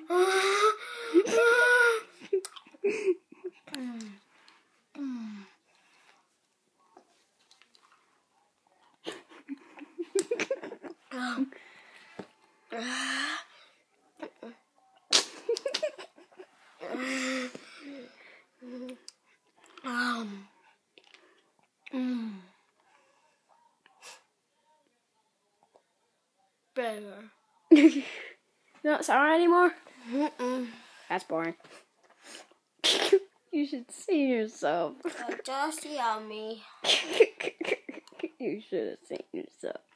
Better. You not sorry anymore? Mm-mm. That's boring. You should see yourself. Just yummy. You should have seen yourself.